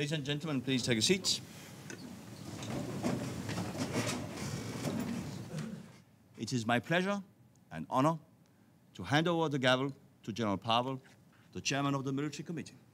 Ladies and gentlemen, please take a seat. It is my pleasure and honor to hand over the gavel to General Pavel, the Chairman of the Military Committee.